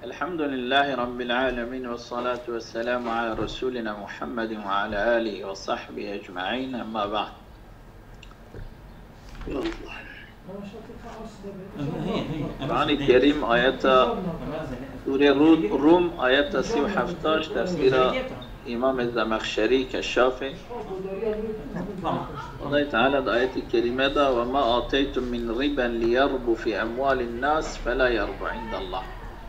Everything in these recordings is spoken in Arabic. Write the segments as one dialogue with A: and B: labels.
A: الحمد لله رب العالمين، والصلاة والسلام على رسولنا محمد وعلى آله وصحبه أجمعين، أما بعد. القرآن الكريم آيات سورة الروم آيات 37 تفسير إمام الزمخشري كالشافعي. الله تعالى الآيات الكريمة: وما آتيتم من ربا ليربو في أموال الناس فلا يربو عند الله.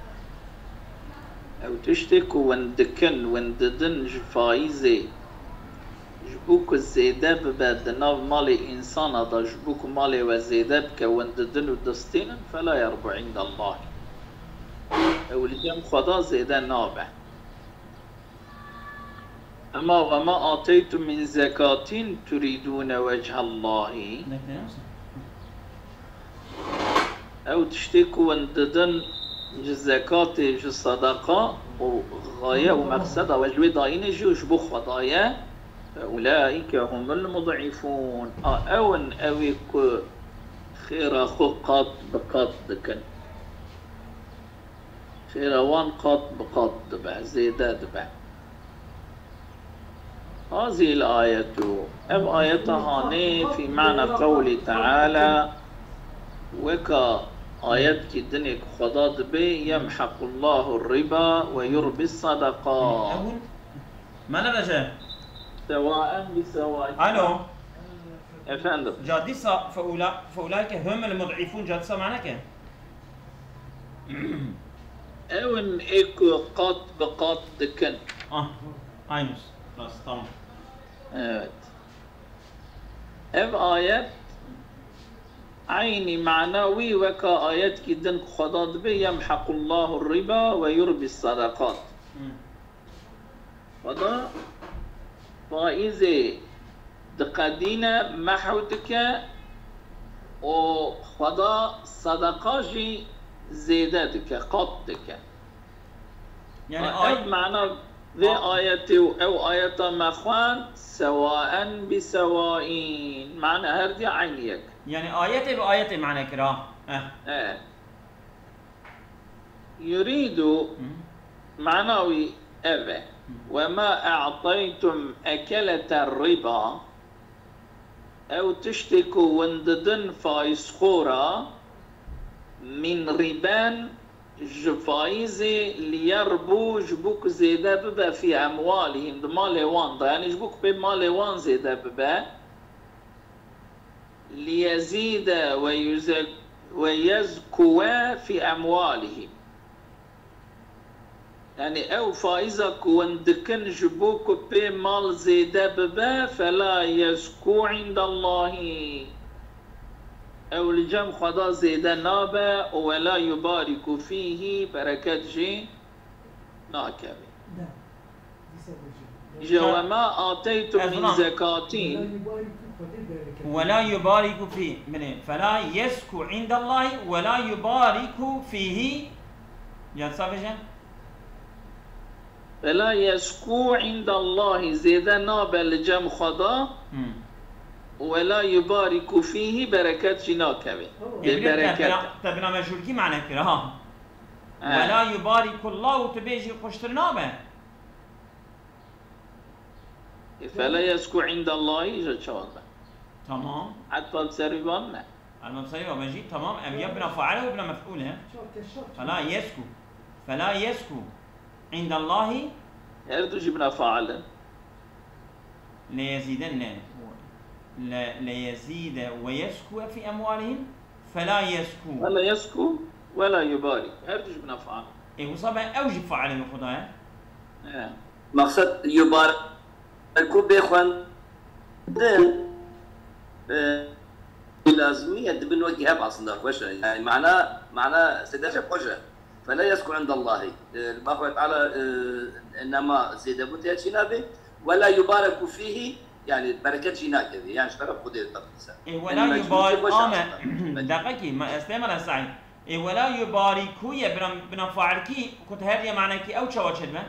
A: أو تشتكوا وندكن ونددن فايزة جبوك الزيدة ببادنا مالي إنسان هذا جبوك مالي وزيدة بك ونددن ودستين فلا يربو عند الله. أو الجم خدا زيدة نابع. أما وما آتيتم من زكاة تريدون وجه الله أو تشتكوا ونددن الزكاة الصدقة وغاية ومقصدة وجوي ضاين جوش بخضايا فأولئك هم المضعفون. أون أويك خير أخو قط بقط دكن خير وان قط بقط دبع زيدات دبع. هذه الآية آيتها في معنى قول تعالى وكا آيات كدنك خضاد بي يمحق الله الربا ويربي الصدقات
B: ما نرجع
A: سواء بسواء.
B: الو
A: افندم
B: جاديسا فأولئك هم المضعفون. جاديسا معنى
A: اون ايكو قط بقط دكن
B: اينوس خلاص تمام.
A: evet. آيات عيني معنوي وكا آيات كدن خضاد بي يمحق الله الربا ويربي الصدقات. خدا فائزة دقدينة محوتك وخدا صدقاجي زيدتك قطك.
B: يعني
A: آيات معنى ذي آياتي أو آيات مخوان سواء بسواء معنى هردي عينيك.
B: يعني آياتي بآياتي معنى كراه
A: يريد معنوي أبا وما أعطيتم أكلة الربا أو تشتكوا ونددن فايسخورا من ربان جفايزي ليربو جبوك زيدا ببا في أموالهم دمالي وان يعني جبوك بمالي وان زيدا ببا ليزيد ويزكوا في أموالهم. يعني أو فائزك وندكن جبوك بمال زيدا ببا فلا يزكو عند الله. أو الجم خدا زيدا نابا ولا يبارك فيه بركات جي ناكبي. وما آتيتم من زكاة
B: ولا يبارك فيه فلا يزكو عند الله ولا يبارك فيه. يا صافي
A: فلا يزكو عند الله زيدا نابا الجم خدا ولا يبارك فيه بركات جناكبي
B: بركات تبنا مجهول معنى كده ولا يبارك الله تبيجي قشترنابه.
A: فلا يزكو عند الله يجد شوابه
B: تمام.
A: حتى بسربان لا
B: المبصري ومجيد تمام. أم يبنى فعله وابن مفعوله فلا يزكو عند الله
A: يردو جبنا فاعلا
B: ليزيد ويزكو في أموالهم فلا
A: يزكو ولا يبارك يردو جبنا فاعلا.
B: إيه وصابه أوجب فعله خدايا
C: مقصد يبارك بيخوان دين لازمية دبن وجهها أصلا خوشة يعني معناه سداشة خوشة. فلا يذكر عند الله الله تعالى إنما زيد بوتيا شنابه ولا يبارك فيه يعني بركات جيناك يعني اشترى خدير تقصى.
B: ولا يبارك دقيقي ما استمر سعيد. ولا يبارك يا بنفعلكي كنت هذه معناك أو شو شدمه.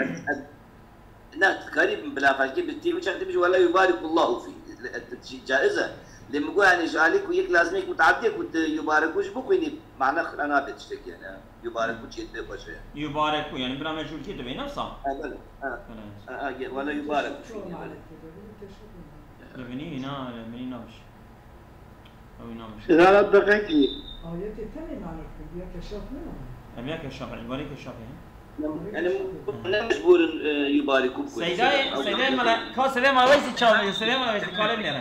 C: لا قريب بلا فاكي بتي وش تبي ولا يبارك الله فيه جائزة. لما يقول يعني جالك ويك لازمك متعدي كنت يبارك وش بكويني معناه أنا بتشتكي يعني. يباركوا شيء بوجه
B: يباركوا يعني بلا مجهول كده بين نفسه
C: ولا يبارك فيه
B: لبني هنا لبني نوش أو نوش
D: إذا دقيقي
E: آيات الثانية معنى الكبير كشاف منهم
B: أبيك الشافعي يبارك الشافعي
C: يعني مجبور يباركوا
B: سيداي ملا كاس سيداي ملا ويسي تشاوي سيداي ملا ويسي كلام لنا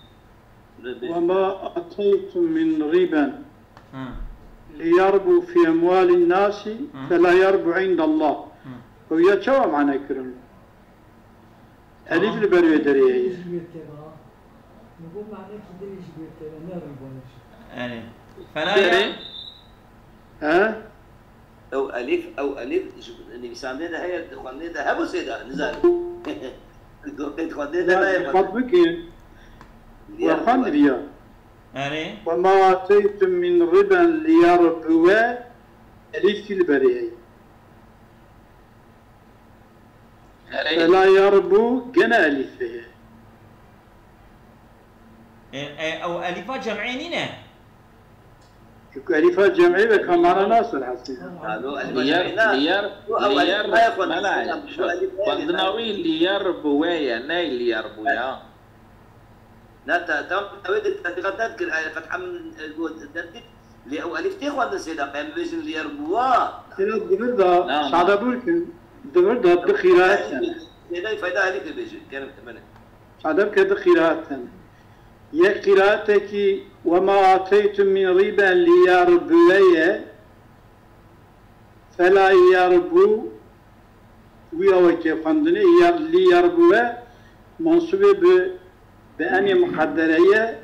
D: وما أتيتم من ربا ليربو في أموال الناس فلا يربو عند الله وهي شو معنى كرم ألف البرية دريه
E: نقول معناه كده ليش بيرتبط ما ربنا
B: يعني فلا
D: ها
C: أو ألف الإنسان ده هي خلنا ده هبو سيدا نزال خلنا ده
D: خطبك وخن ريا
B: يعني
D: وما أتيتم من ربا ليربو ألف البرية فلا يربو جنا ألفه
B: أو ألفات جمعينينه
D: ألفات جمعية كان معنا ناصر حسين
A: قدناوي ليربويا ناي ليربويا
C: لا تود التعتقادات فتح من الدندك اللي أو ألف تاخذ سيدا قام بيجن ليربوا
D: سيدا الدبردة سعد أبوك الدبردة دخيرات
C: سيدا فايدة ألف بيجن كان تمنى
D: سعد أبوك دخيرات يا قراءتك وما آتيتم من ربا ليربويا فلا يربو ويوكي فندني ليربويا منصوبة بأني مقدرية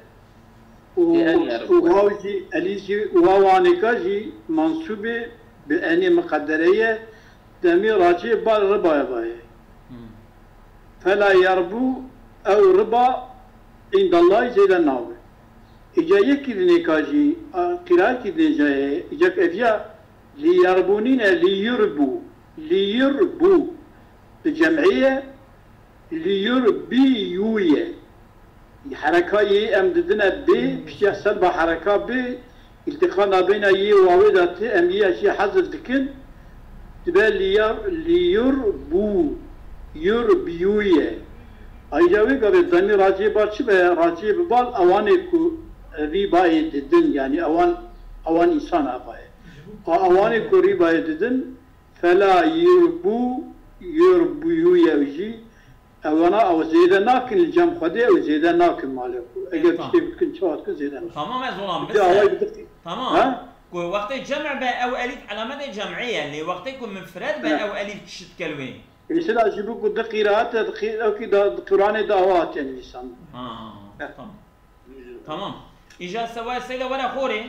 D: وهوجي أليسي ووانكاجي منصوبة بأني مقدرية دمي راجي بالربا يبايا فلا يربو أو ربا عند الله زيد الناوي إجا يكي نكاجي قراءة جاي إجا كفيا ليربونين ليربو الجمعية ليربيوية حركة ي أمددنا ب بشيء سلب حركة ب التقانا بين ي وعودة أمية شيء حذف ذكر تبقى يربيوية أيجاوي قبل الضمير راجي بارشبه راجي ببال أوانكو ريباي ددن يعني أوان إنسان أباي أوانكو ريباي ددن فلا يربو يوجي أوانا أو زيدا ناكن الجم خدي أو زيدا ناكن مالكو أجل تشتي بكن شوات كزيدا
B: تمام يا زلمة بس تمام وقت الجمع بقى أو ألف علامات الجمعية اللي وقت يكون مفرد بقى أو ألف تشت كلوين
D: يصير أجيبك دقيرات دقير أو كده قرآن دعوات يعني لسان
B: تمام إجا سوا سيدا ولا خوري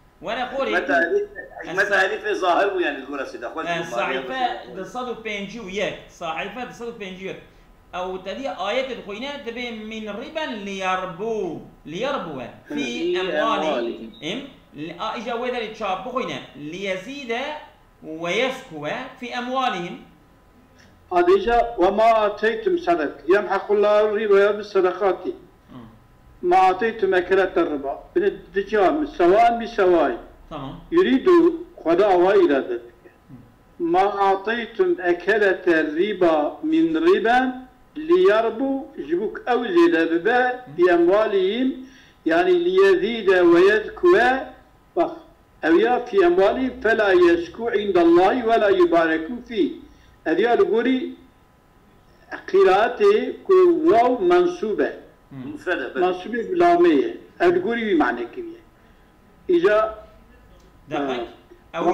C: متى ألف ظاهر يعني الجورة سيدا
B: صحيفة دصدو بينجي وياك صحيفة دصدو بينجي وياك أو تدي آيات الخوينة تبي من ربا ليربو في أموالهم إجا وذا لتشاب بخوينة ليزيد ويسكو في أموالهم
D: هذا وما آتيتم صدق يمحق الله الربا بالصدقات ما آتيتم أكلة الربا من الدجام سواء بسواء
B: تمام
D: يريد خداع وإرادتك ما أعطيتم أكلة الربا من ربا ليربو جبوك أو زيد بباء بأموالهم يعني ليزيد ويزكو أو في أموالهم فلا يزكو عند الله ولا يبارك فيه هذه الغوري قراءته واو منصوبة منصوبة بلامية الغوري بمعنى كبير إذا
B: دقيق أو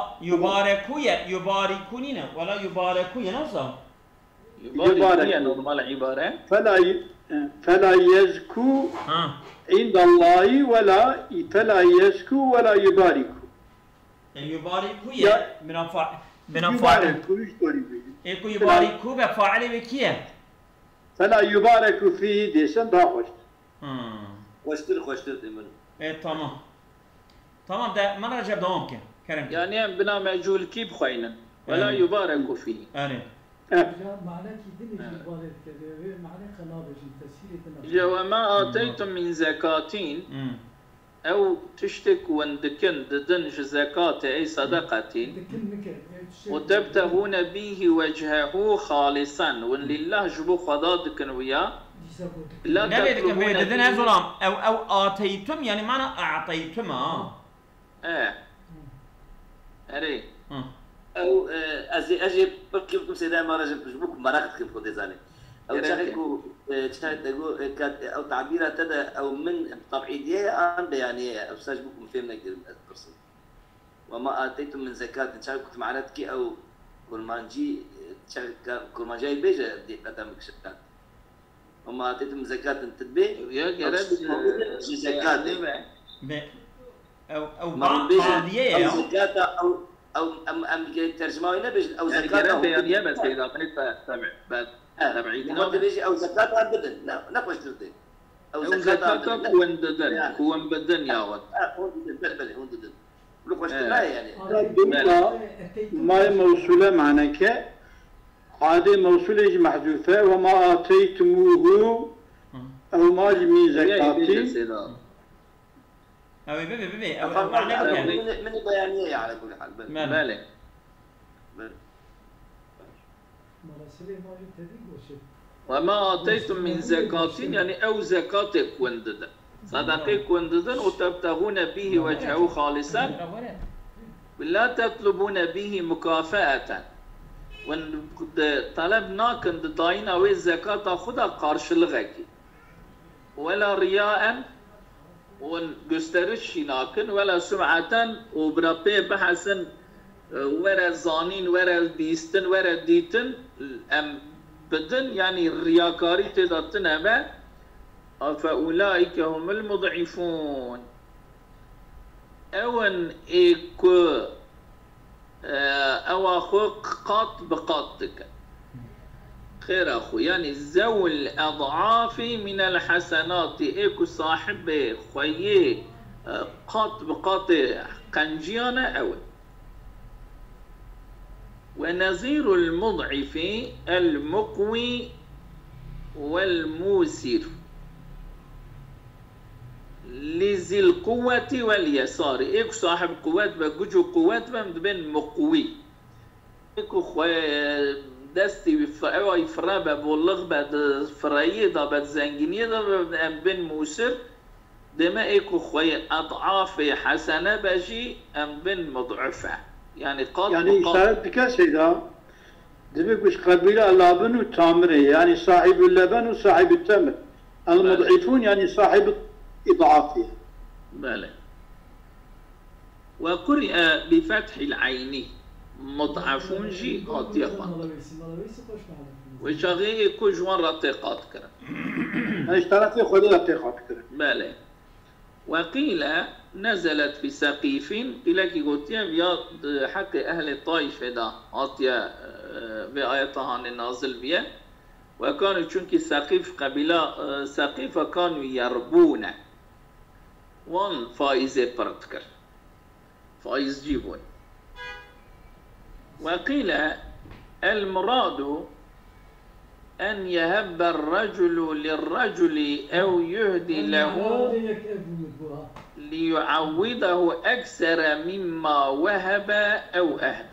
B: يباركونين ولا يباركون نفسه
A: يبارك نورمال عبارة
D: فلا يزكو عند الله ولا فلا يزكو ولا يبارك
B: يباركوا من فاعل إيكو يباركوا بفاعل بكيه
D: فلا يبارك فيه ديسن باخوش
C: خوشتر دمن
B: إيه تمام ده ما رجع دوام كرم
A: يعني بنا معجول كيف خوينا ولا يبارك فيه
B: أنا
E: معناه كده مش يبارك كده معناه خنابش تسهيل
A: وما آتيتم من زكاة أو تشتك وندكن ددنج زكاة أي صدقة وتبتغون به وجهه خالصا وإن لله جبو خضادكن وياه لا
B: تطلبون به ظلام أو آتيتم يعني معنى أعطيتم
A: أري
C: أو أجيب كيف سيدا ما رجب جبوك مرقت كيف كنت زاني أو تشاركوا أو تعبيرها تدا أو من طبيعية عن بيانية أو ساجبوكم فهمنا القصة وما آتيتم من زكاة تشاركوا معناتك أو كرمانجي كرمانجي بيجا دي قدامك شكات وما آتيتم من زكاة تتبي
A: يا جرب
C: زكاة
B: أو بعضية
C: أو زكاة أو أم ترجمة هنا بيجي أو زكاة
A: أو يا بس إذا كنت تبع
C: تبعيدنا بيجي أو زكاة عن بدن لا نقوش تردي
A: أو زكاة كون بدن كون بدن يا ود
C: بل هون بدن لقوش تلا يعني
D: ما موصولة معناك عادة موصولة محذوفة وما آتيتموه أو ما من زكاة
B: أو بيبي أو معناه
C: من البيانية على كل حال
A: مالك وما آتيتم من زكاة يعني أو زكاتك ونددن صدقك ونددن وتبتغون به وجهه خالصا ولا تطلبون به مكافأة وان طلبنا كند داينا وي الزكاة خدا قارش لغاكي ولا رياء ون gösteriş şinakin ولا سمعة وبرابي بحسن ورا زانين ورا بيستن ورا ديتن ام بدن يعني الرياكاري تدتن أبا فأولئك هم المضعفون أون إيكو أو أخوك قط بقطك خير أخو يعني ذوي الأضعاف من الحسنات إيكو صاحب خويه قط بقط قنجيانا أول ونظير المضعف المقوي والموسر لذي القوة واليسار إيكو صاحب قوات بجوجو قوات بين مقوي إيكو دستي أو يفرابا بولغ بعد فريدة بعد زنجينية بين موسر دما إيكو خوي أضعاف حسنة بجي أم بين مضعفة يعني قال
D: يعني شاهد كسيدا دبك وش قبيلة اللبن والتمر يعني صاحب اللبن وصاحب التمر المضعفون يعني صاحب إضعافه
A: بلى وقرئ بفتح العين مضعفون جي أطيقا وشغيه كل جوان رتقات كرا
D: اشترت خذ رتقات كرا
A: بلى وقيل نزلت في سقيف قيل كي قلت يا حق أهل الطائف دا أطيا بآياتها النازل بيه وكانوا چونكي سقيف قبيلة سقيف كانوا يربون وان فائزة برتكر فائز جيبون وقيل المراد أن يهب الرجل للرجل أو يهدي له ليعوضه أكثر مما وهب أو أهدى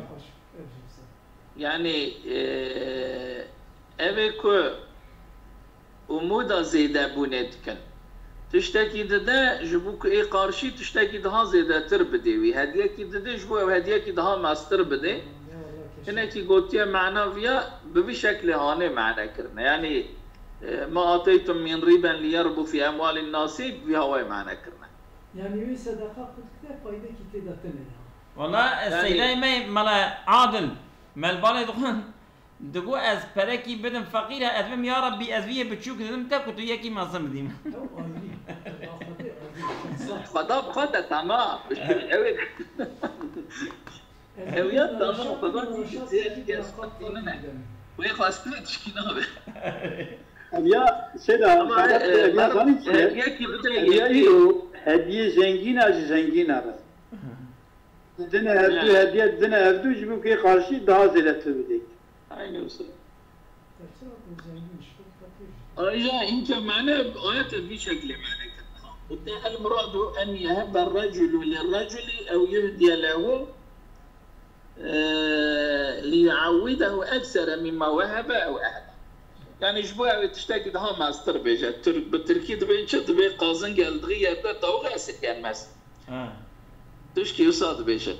A: يعني أبيكو أمودا زيدا بونتكن تشتكي دا جبوك إيه قارشي تشتكي دها زيدا تربدي هدية كي دا جبو أو هدية كي دها ماستر بدي هنا كي قلتيا معنا فيها بشكل هاني معنا كرنا يعني ما آتيتم من ربا ليربو في أموال الناس بهواي معنا كرنا
E: يعني وي صدقة قلت كده فايدة كي تدتنا
B: والله السيدة ما ملا عادل ما البالي دقو از پرکی بدم فقیره ادم یا ربی از ویه بچوک دادم تا کتو یکی مازم بدیم
A: خدا بخدا تمام اویات تمام خدا چیزی که اسمتی منه وی خواسته تشکینا به
D: اویا سیدا
A: یکی بده
D: هدیه زنگین از زنگین آره دنه هدیه دنه هردو جبو که قارشی daha زیادت بدی
A: aynı usul. Ayrıca ince mana ayet bir şekilde mana المراد أن يهب الرجل للرجل أو يهدي له ليعوده أكثر مما وهب أو أهدى. يعني جبوها تشتاق دها ماستر بيجا بالتركي دبي شد بي قازن قال دغيا ده تو غاسل يعني ماس تشكي يصاد بيجا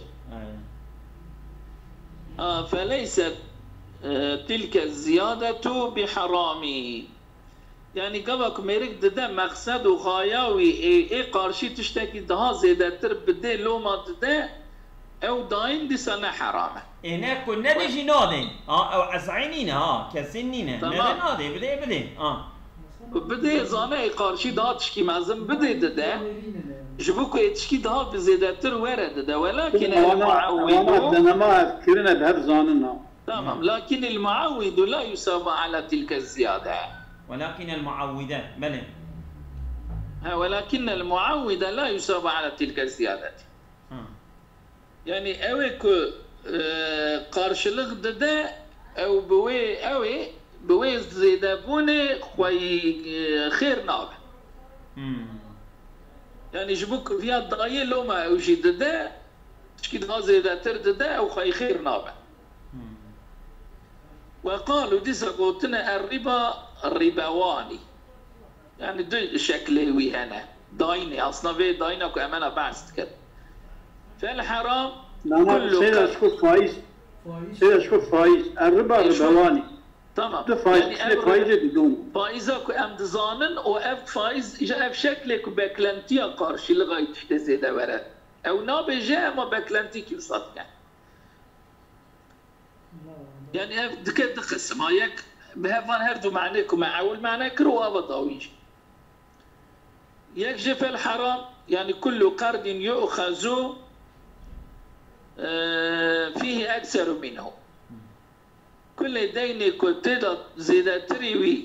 A: فليست تلك الزيادة بحرام. يعني قبك ميرك ده مقصد وغايوي اي قارشي تشتكي دها زيادة ترب بدي لوما ده او داين دي سنة حرامة.
B: هناك كنا نجي نادي او عزعينينا كسنينا نادي بدي
A: بدي زانه قارشي دا تشكي مازم بدي ده جبوكو يتشكي دا بزيادة تر ورد ده ولكن المعود
D: انا ما اذكرنا بهذا زاننا
A: تمام. لكن المعود لا يسابى على تلك الزيادة.
B: ولكن المعودة بلى
A: ولكن المعود لا يسابى على تلك الزيادة. يعني اويك قارشلق ده او بوي زيدابوني خوي خير نابع. يعني جبوك فيها الضغية لو ما اوجد ده تشكي دغا زيدا ترد ده او خوي خير نابع. وقالوا ديسا قوتنا الربواني يعني دو شكلي هنا دايني اصلا في داينك امانه بعث كده. فالحرام
D: كله سيدا شكوف فايز الربا ربواني
A: تمام.
D: يعني فايز بدون
A: فايزك ام دزانن واف فايز جاء بشكلك باكلنتي قارشي لغايه تزيد ورد او نابي جاء ما باكلنتي كي صدق يعني دكت قسم هيك بهفان هردو معناك ومعول معناك روابط طويل يكشف الحرام. يعني كل قرض يؤخذ فيه أكثر منه. كل دين كنت زيادة تريوي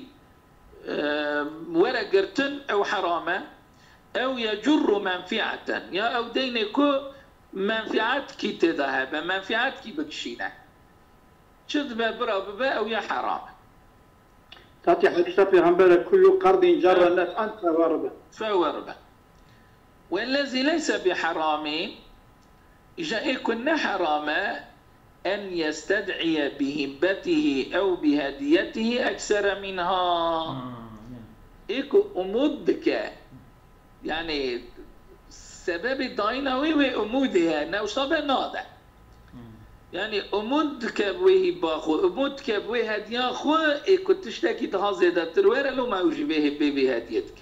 A: ورقرتن أو حرامة أو يجر منفعة يا أو دينكو منفعات كي تذهب منفعات كي بكشينه شد برا ببا أو يا حرام.
D: تاتي حديث في كل قرض جر الناس أنت وربا
A: فهو ربا. والذي ليس بحرام إذا يكون حراما أن يستدعي بهبته أو بهديته أكثر منها. إيكو أمودك يعني سبب الدينوي وأمودها نوصب ناضع. يعني أمود كبوي باخو أمود كبوي هدية خو كنت تشتكي تهازيدا تروير لو ما يوجي به هديتك.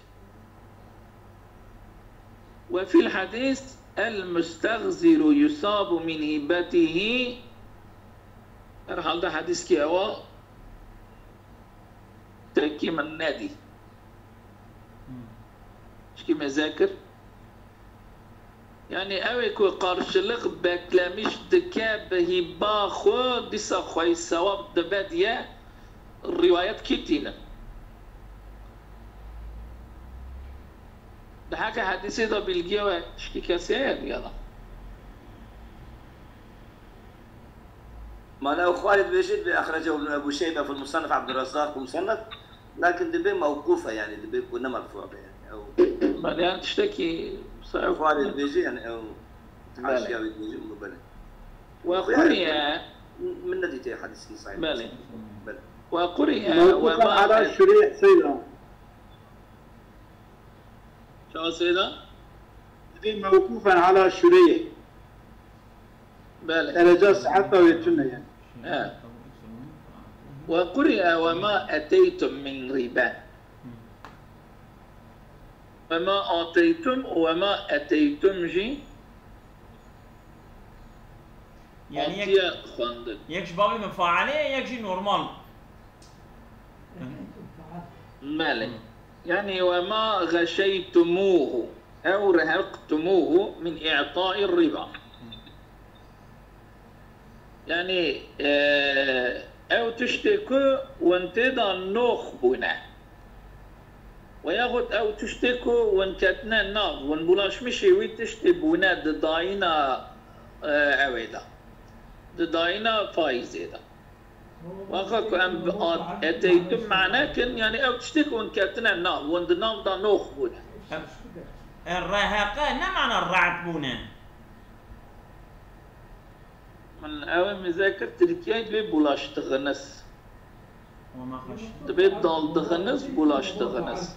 A: وفي الحديث المستغزر يصاب من هبته. هل ده حديث كي هو تركيم النادي شكي مذاكر يعني اويكو قارشلق بكلامش دكاب هباخو ديسا خوي سواب دبادية الروايات كتينة. ده حكا حديثي ده بالجيوة شكي كسير يلا
C: ما أنا خالد بيجد أخرجه ابن أبو شيبة في المصنف عبد الرزاق ومصنف لكن دبي موقوفة يعني دبي كنا مرفوعة يعني أو
A: ما يعني تشتكي
C: خالد بيجي يعني أو حاشية بيجي مبلغ
A: وقرئ
C: من نديتي حديث صحيح
A: بلى وقرئ
D: وما على الشريح سيدا
A: شو سيدا؟
D: موقوفا على الشريح
A: بلى
D: درجات صحته ويتنا يعني
A: وقرئ وما أتيتم من ربا وما أتيتم جي
B: يعني يكش باقي مفاعلة يكشي نورمال
A: مالك يعني وما غشيتموه أو رهقتموه من إعطاء الربا يعني أو تشتكوا وانتظر نخبنا وياخد أو تشتكوا وانتتنا النار ونبلاش مشي ويتشتبونا داينا عويدا داينا فايزيدا وأخاكو أم أتيتم معناه كن يعني أو تشتكوا وانتتنا النار وندنام دا نخبنا
B: الرهقة نمعنى الرعتبونة
A: من أول مذاكر تركيا بي بولاش تغنس
B: وما خش
A: تبيت ضال تغنس بولاش تغنس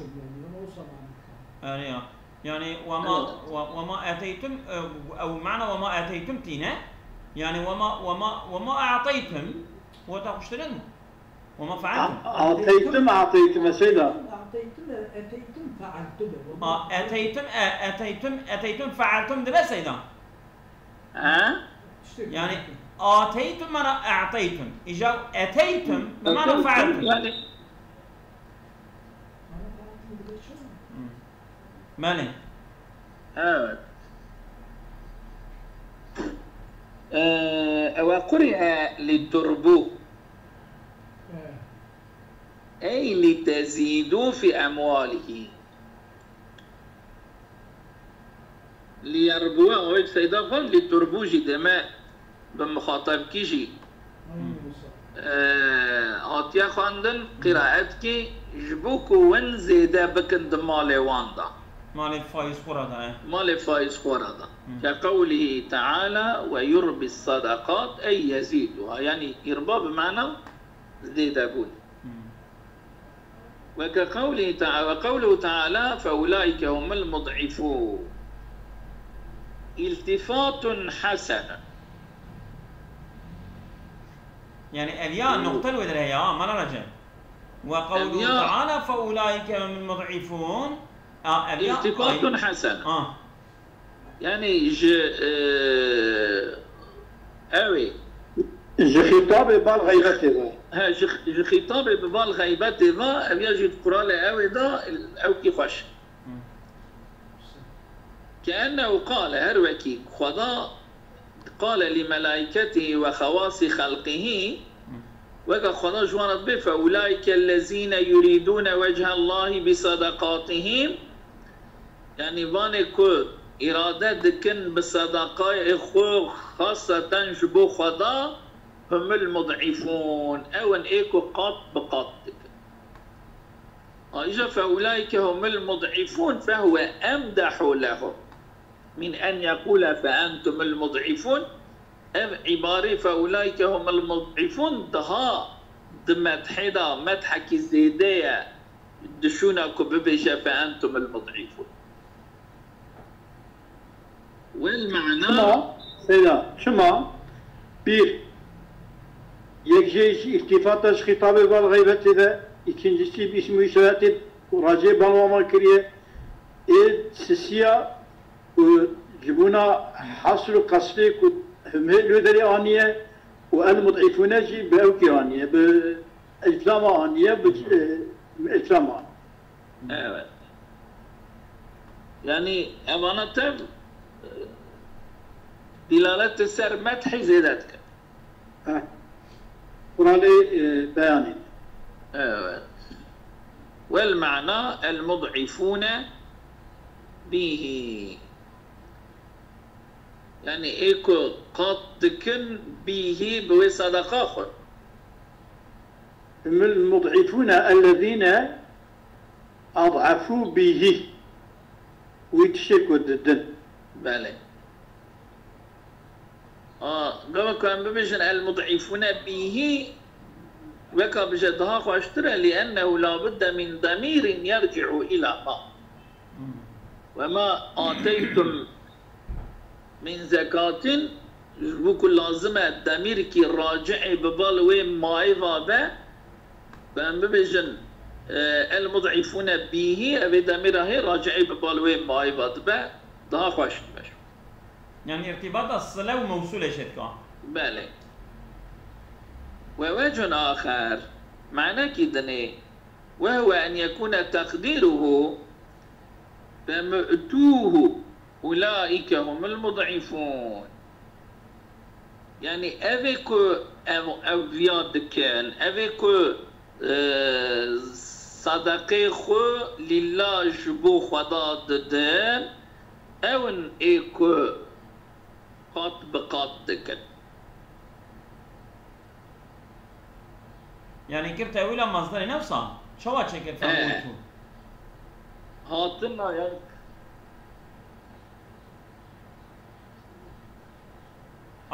B: يعني وما آتيتم أو معنى وما آتيتم تينا يعني وما أعطيتم وتقشترون وما فعلتم
D: أعطيتم سيدا
B: أتيتم فعلتم ده بس سيدا يعني آتيتم معنى أعطيتم إجا أتيتم بمعنى فعلتم
A: يعني
B: مالي
A: وقرئ لتربو أي لتزيدوا في أمواله ليربوا أو سيدا فن لتربو جدماء بمخاطب كيجي آتيا خاندن قراءتك جبوكو ون زيدا بكند مالي واندا
B: مالي فايز خوردا
A: مالي فايز خوردا كقوله تعالى ويربي الصدقات أي يزيدها يعني يربى بمعنى زيدا بول وقوله تعالى فأولئك هم المضعفون التفات حسنا
B: يعني الياء نقطة الودر هي ما نرجع وقوله تعالى فأولئك هم المضعفون
A: التفات حسنا يعني أوي
D: خطاب بالغيبة
A: ها خطاب بالغيبة ذا يجد قرآن أوي ذا أو كيفاش كأنه قال هروكي خدا قال لملائكته وخواص خلقه وكا خدا جوانت به فأولئك الذين يريدون وجه الله بصدقاتهم يعني وانكو إرادة دكن بصدقاء إخو خاصة جبو خدا هم المضعفون أو إيكو قط بقط إجا فأولئك هم المضعفون فهو أمدح لهم من أن يقول فأنتم المضعفون أم عبارة فأولئك هم المضعفون دها دمدحدا مدحك الزيدية دشونك ببجا فأنتم المضعفون والمعنى
D: شما بير يكجيش التفاتش خطاب بالغيبة إذا ikincisi bir ismi işareti raci balmama kiriye sisiya jibuna hasru kasri ku hümhelüderi aniye ve el mud'ifune ji bevki aniye be islama aniye be islama.
A: Evet. Yani emanete dilalet ser meth'i zedetka.
D: Kur'an'ı beyan ediyor.
A: والمعنى المضعفون به يعني ايكو قدكن به بصدقة آخر
D: المضعفون الذين أضعفوا به ويتشكوا الدن
A: بله قبل كان بمجن المضعفون به وكا بجدها خاشترى لأنه لا بد من ضمير يرجع إلى ما وما آتيتم من زكاة بكل لازمة الضمير كي راجع ببالوي مايفا با فهم ببجن المضعفون به أبي ضميره راجع ببالوي مايفا با ضها خاشترى
B: يعني ارتباط الصلة وموصولة شتكا
A: بله ووجه آخر معنى كدني وهو أن يكون تقديره فمؤتوه أولئك هم المضعفون يعني avec أبيض كان avec صدقه خو لله جبو خدا ددن أون إيكو قط بقط دكن
B: يعني كيف تأويل مصدر نفسه شو هتشكل فهمته
A: هاتنا يعني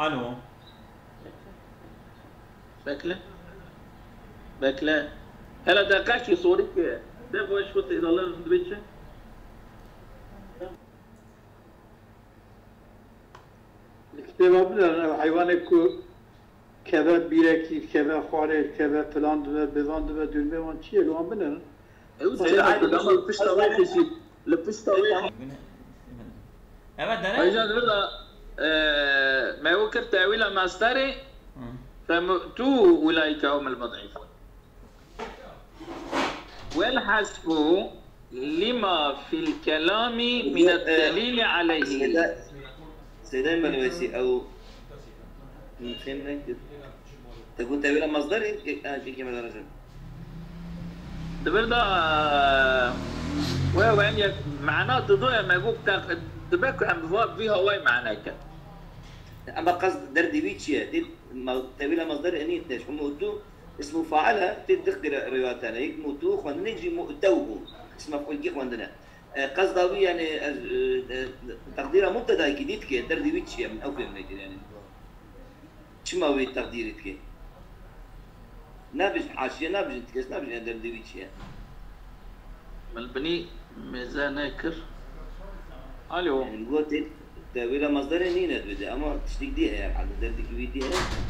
B: الو
A: بكلا هلا دقاكي صورك ده وش فوت إلى الله ندبيتش
D: الكتاب بلا حيوانك كذا بيركي كذا خارج كذا فلان دبا بذان دبا دلمه وان شيء لو بنا
B: ابدا
A: ايجاد رضا ما يوكر تاويل ماستري فمؤتوه اولئك هم المضعفون والحذف لما في الكلام من الدليل عليه
C: سيدنا المنوسي او فهمنا تقول تاويل مصدري كيف درجه
A: دبردا وين معناه تضوي ما يقول دبك عم فيها واي معناك
C: اما قصد دردي بيتشيا دي تاويل مصدر اني ايش هم مؤتو اسمه فاعلها تدخل روايات انا هيك مؤتو خلينا نجي مؤتوه اسمه فوق كيف عندنا قصد يعني تقديرها مبتدا جديد كي دردي بيتشيا من اول يعني شو هو التقدير كي نابج حاشيه نابج تكس نابج دردي بيتشيا
A: ملبني ميزان ناكر الو
C: يعني قلت تاويل مصدر نينا بدا اما تشتيك ديها يعني على دردك بيديها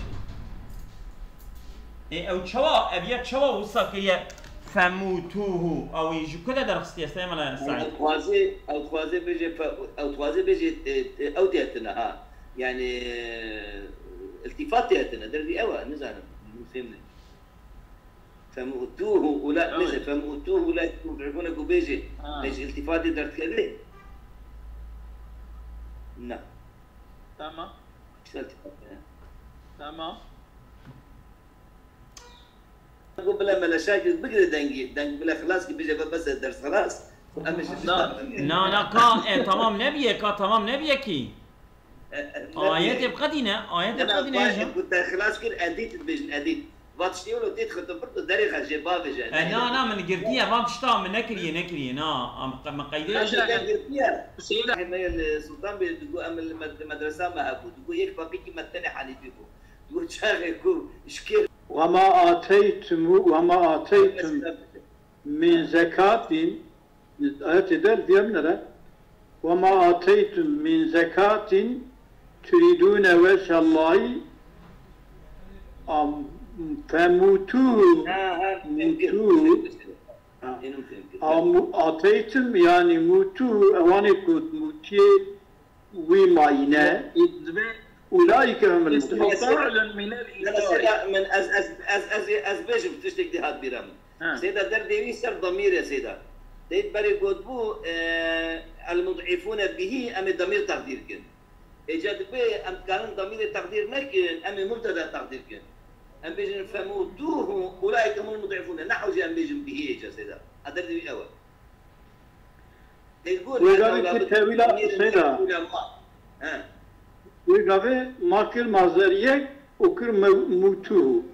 B: او شوا ابيات شوا وصاكيه فموتوه او يجي كده درستي استعمل انا سعيد
C: او خوازي بيجي او تياتنا ها يعني التفات تياتنا دردي اوا نزعنا فهمني فمؤتوه ولا ليس فمؤتوه ولا تعرفون كوبيجي ليش التفات درت كذا نعم
A: تمام تمام
C: اقول بلا ملاشاكل بقدر دنج بلا خلاص كي بيجي بس الدرس خلاص
B: لا كان تمام نبيه تمام نبيه كي آيات بقدينا آيات بقدينا
C: كنت خلاص كده اديت البيجن اديت واتشتي ولا تيت خدت برضه دريخه جباب جا
B: لا من قرديه ما بتشتغل من نكريه ما قيديه
C: سيدنا السلطان بيقول ام المدرسه ما ابو تقول هيك باقي ما تني حنيفيكو تقول شاغلكو اشكال
D: وما آتيتم من زكاة آيات دل في أمنا وما آتيتم من زكاة تريدون وجه الله فموتوه آتيتم يعني موتوه أواني كنت موتي ومعينة أولئك هم
A: المضعفون من الإيمان
C: من از بيش بتشتك دي هاد بيرام سيدا دردي سر ضمير يا سيدا تيت بري قدبو المضعفون به أم ضمير تقدير كن إيجاد به أم كان ضمير تقدير نكن أم مبتدا تقدير كن أم بيجن فموتوه أولئك هم المضعفون نحو جي أم بيجن به يا سيدا أدردي بي أول تيقول
D: وذلك التأويل سيدا ويقابل ماكر مازريك وكر موتوه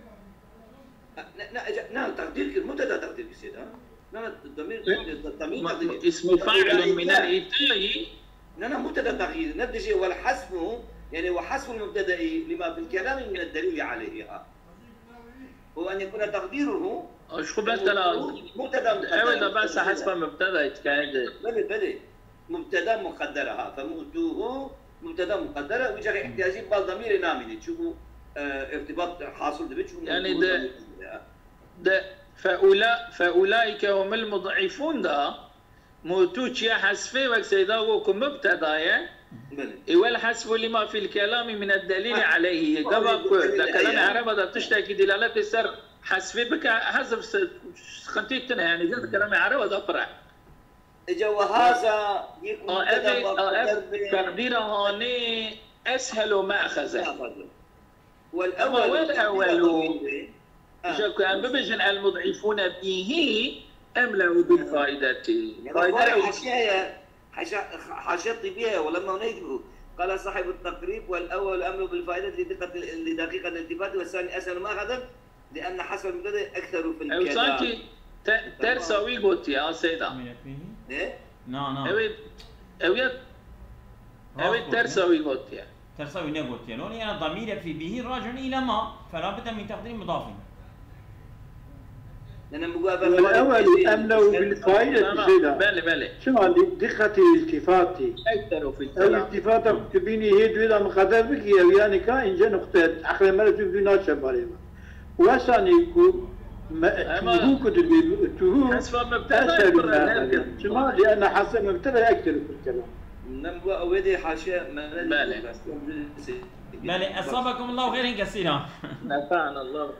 C: نعم تقدير مبتدا تقدير سيدا نعم الضمير
A: اسم فاعل من الإيتاء
C: نعم مبتدا تغيير نبدأ والحذف يعني وحذف المبتدا لما في الكلام من الدليل عليه هو ان يكون تقديره
A: شو مثلا
C: مبتدا
A: ايوه بس حذف مبتدا يتكاد
C: بلي مبتدا مقدرها فمؤتوه مبتدا مقدره وجه احتياجي بالضمير نامي تشوفوا ارتباط حاصل ده
A: يعني ده فاولئك هم المضعفون ده موتوش يا حذفي وكسيداوكم مبتدا والحذف لما في الكلام من الدليل عليه قبل ده كلام عربي ده بتشتكي دلالات السر حذفي بك حذف خنتيتنا يعني ده كلام عربي ده فرح
C: وهذا يكون
A: تقدير هوني اسهل ماخذه
C: والاول
A: شكو ان ببجن المضعفون به املوا بالفائده
C: حاشيه طبيه ولما نجبه قال صاحب التقريب والاول امر بالفائده لدقيقه الالتفات والثاني اسهل ماخذا لان حسب المبتدا اكثر في الكلام
A: ترسوي قلت يا سيدا
C: ايه
B: لا
A: اوي ترسوي قلت يا
B: ترسوي نقول لأن يعني ضمير في به راجع إلى ما فلا بد من تقديم مضاف.
D: والأول أملوا بالفائدة زيادة.
A: بله
D: شو اللي دقة الالتفاتي
A: أكثر في الكلام.
D: الالتفات تبيني هي دويدا مقدر بك يعني كائن جن اختات أخر مرة تبينا شباريما وثاني يكون تهو كتب تهو أسهل شما لأن حسب مبتدأ أكثر في الكلام.
C: نبغى أودي حاشية
B: بله أصابكم الله خيرا كثيرا.
A: نفعنا الله.